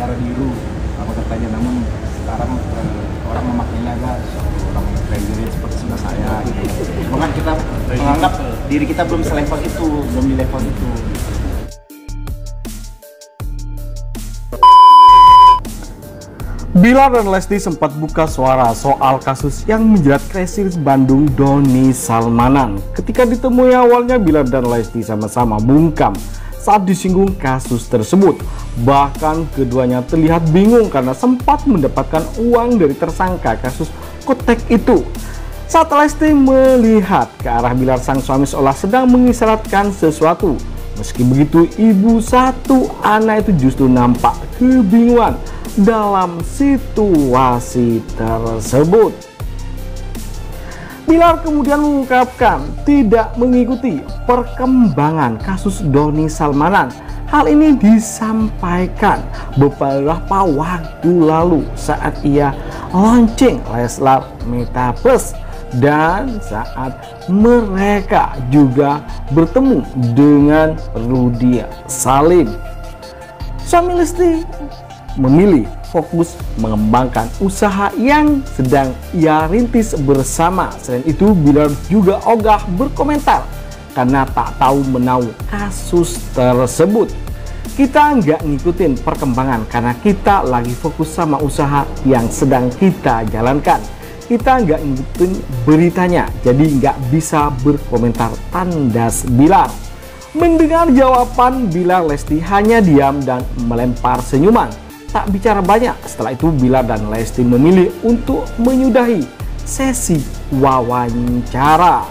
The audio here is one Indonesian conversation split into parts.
darah biru apa katanya, namun sekarang orang memaknainya agak orang crazy rich seperti sebelah saya gitu. Cuma kan kita menganggap diri kita belum selevel itu, belum di level itu. Bilar dan Lesti sempat buka suara soal kasus yang menjerat Crazy Rich Bandung Doni Salmanan. Ketika ditemui awalnya, Bilar dan Lesti sama-sama bungkam saat disinggung kasus tersebut. Bahkan keduanya terlihat bingung karena sempat mendapatkan uang dari tersangka kasus kotek itu. Saat Lesti melihat ke arah Bilar, sang suami seolah sedang mengisyaratkan sesuatu. Meski begitu, ibu satu anak itu justru nampak kebingungan dalam situasi tersebut. Bilar kemudian mengungkapkan tidak mengikuti perkembangan kasus Doni Salmanan. Hal ini disampaikan beberapa waktu lalu saat ia launching Leslar Metaverse dan saat mereka juga bertemu dengan Rudy Salim. Suami Lesti memilih fokus mengembangkan usaha yang sedang ia rintis bersama. Selain itu, Bilar juga ogah berkomentar karena tak tahu menahu kasus tersebut. Kita nggak ngikutin perkembangan karena kita lagi fokus sama usaha yang sedang kita jalankan. Kita nggak ngikutin beritanya, jadi nggak bisa berkomentar, tandas Bilar. Mendengar jawaban Bilar, Lesti hanya diam dan melempar senyuman. Tak bicara banyak. Setelah itu, Bilar dan Lesti memilih untuk menyudahi sesi wawancara.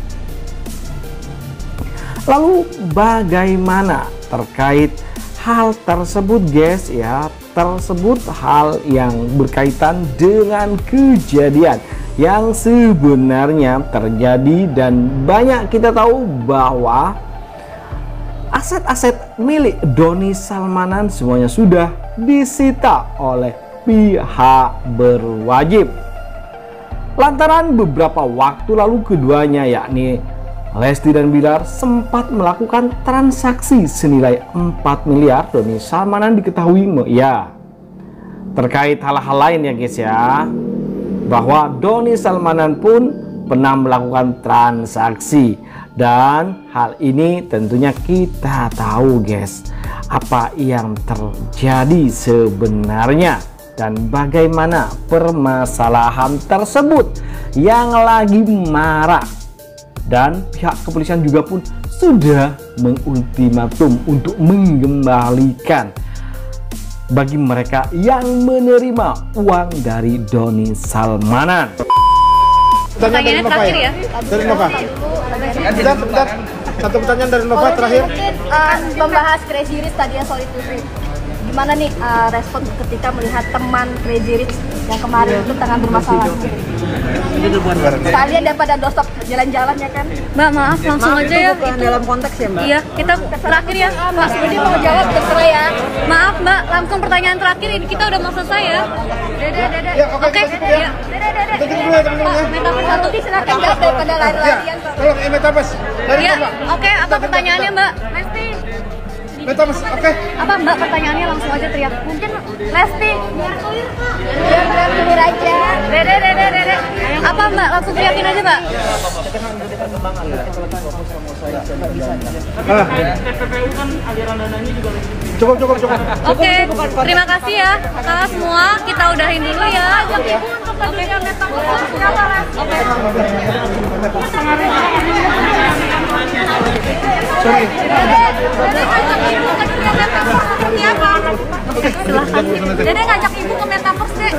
Lalu bagaimana terkait hal tersebut, guys? Ya, tersebut hal yang berkaitan dengan kejadian yang sebenarnya terjadi, dan banyak kita tahu bahwa aset-aset milik Doni Salmanan semuanya sudah disita oleh pihak berwajib. Lantaran beberapa waktu lalu keduanya, yakni Lesti dan Bilar, sempat melakukan transaksi senilai 4 miliar. Doni Salmanan diketahui terkait hal-hal lain ya guys ya, bahwa Doni Salmanan pun pernah melakukan transaksi. Dan hal ini tentunya kita tahu guys, apa yang terjadi sebenarnya dan bagaimana permasalahan tersebut yang lagi marak. Dan pihak kepolisian juga pun sudah mengultimatum untuk mengembalikan bagi mereka yang menerima uang dari Doni Salmanan. Pertanyaannya terakhir ya? Dari Nova. Bentar. Satu pertanyaan dari Nova terakhir. Mungkin membahas Crazy Rich tadi ya, soal itu sih. Gimana nih respon ketika melihat teman Crazy Rich yang kemarin itu tengah bermasalah? Sekalian daripada dosok jalan-jalan ya kan? Mbak, maaf langsung aja ya. Bukan dalam konteks ya Mbak? Iya, kita terakhir ya. Pak Budi mau jawab, terserah ya. Maaf Mbak, langsung pertanyaan terakhir, ini kita udah mau selesai ya. Dede. Ya, oke. Iya. Dede. Kita dulu ya teman-teman ya. Metaverse Pak Budi silakan jawab daripada lari-larian. Pak. Tolong Metaverse dari Iya, Nova. oke, apa pertanyaannya Mbak? Lesti. Metaverse, oke. Apa Mbak pertanyaannya, langsung aja teriak. Mungkin Lesti. Biar clear aja. Dede. Apa Mbak, langsung teriakin aja Mbak. Cukup. Oke, terima kasih ya kakak semua, kita udahin dulu ya. Ajak ibu untuk bagian Metaverse. Oke. Sorry. Silahkan. Dede ngajak ibu ke Metaverse deh.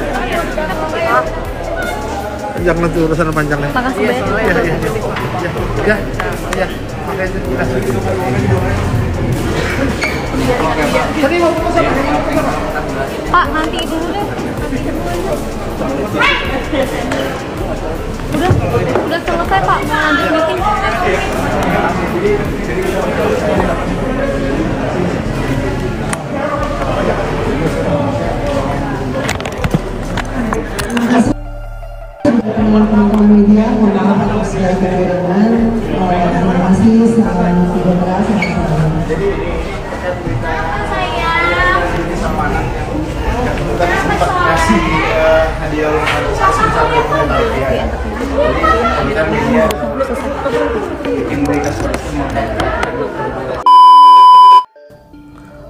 Jangan nanti urusan panjang nih. Makasih banyak. Ya. Oke. Pak, nanti dulu deh. Udah selesai Pak, mau lanjut meeting. Teman-teman media, mohon maaf atas segala kekurangan. Terima kasih, salam sejahtera, salam.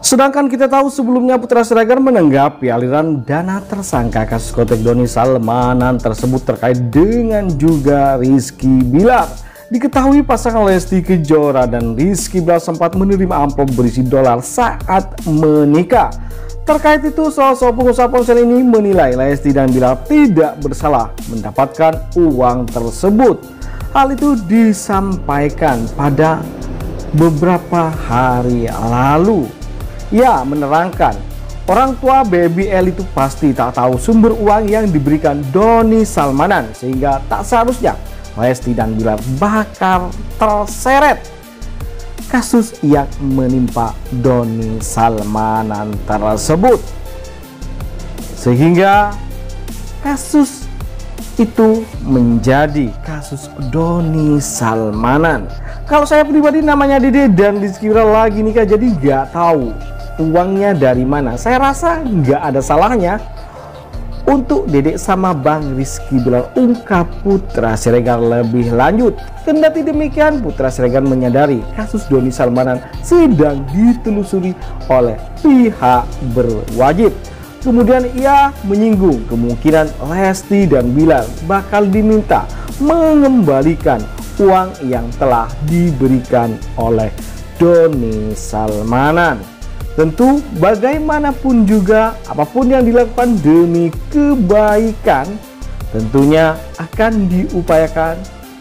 Sedangkan kita tahu sebelumnya Putra Siregar menanggapi aliran dana tersangka kasus kontak Doni Salmanan tersebut terkait dengan juga Rizky Bilar. Diketahui pasangan Lesti Kejora dan Rizky Bilar sempat menerima amplop berisi dolar saat menikah. Terkait itu, salah seorang pengusaha ponsel ini menilai Lesti dan Bilar tidak bersalah mendapatkan uang tersebut. Hal itu disampaikan pada beberapa hari lalu. Ia menerangkan, orang tua Baby L itu pasti tak tahu sumber uang yang diberikan Doni Salmanan, sehingga tak seharusnya Lesti dan Bilar bakal terseret kasus yang menimpa Doni Salmanan tersebut, sehingga kasus itu menjadi kasus Doni Salmanan. Kalau saya pribadi namanya Dede dan Rizky Bilar lagi nikah, jadi nggak tahu uangnya dari mana. Saya rasa nggak ada salahnya untuk Dedek sama Bang Rizky Bilar ungkap Putra Siregar lebih lanjut. Kendati demikian, Putra Siregar menyadari kasus Doni Salmanan sedang ditelusuri oleh pihak berwajib. Kemudian ia menyinggung kemungkinan Lesti dan Bilar bakal diminta mengembalikan uang yang telah diberikan oleh Doni Salmanan. Tentu bagaimanapun juga, apapun yang dilakukan demi kebaikan tentunya akan diupayakan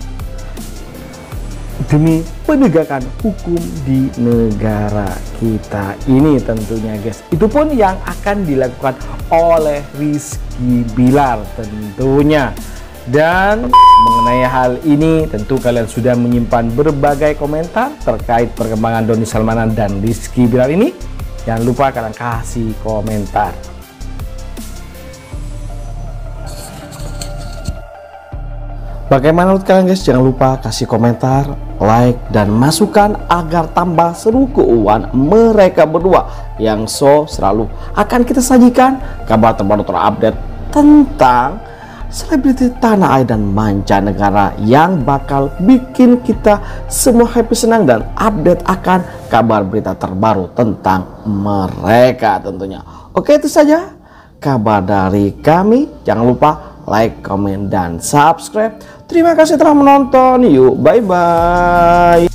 demi penegakan hukum di negara kita ini tentunya, guys. Itu pun yang akan dilakukan oleh Rizky Bilar tentunya. Dan mengenai hal ini tentu kalian sudah menyimpan berbagai komentar terkait perkembangan Doni Salmanan dan Rizky Bilar ini. Jangan lupa kalian kasih komentar. Bagaimana menurut kalian, guys? Jangan lupa kasih komentar, like, dan masukan agar tambah seru keuangan mereka berdua yang selalu akan kita sajikan kabar terbaru terupdate tentang selebriti tanah air dan mancanegara yang bakal bikin kita semua happy, senang, dan update akan kabar berita terbaru tentang mereka tentunya. Oke, itu saja kabar dari kami. Jangan lupa like, komen, dan subscribe. Terima kasih telah menonton. Yuk, bye-bye.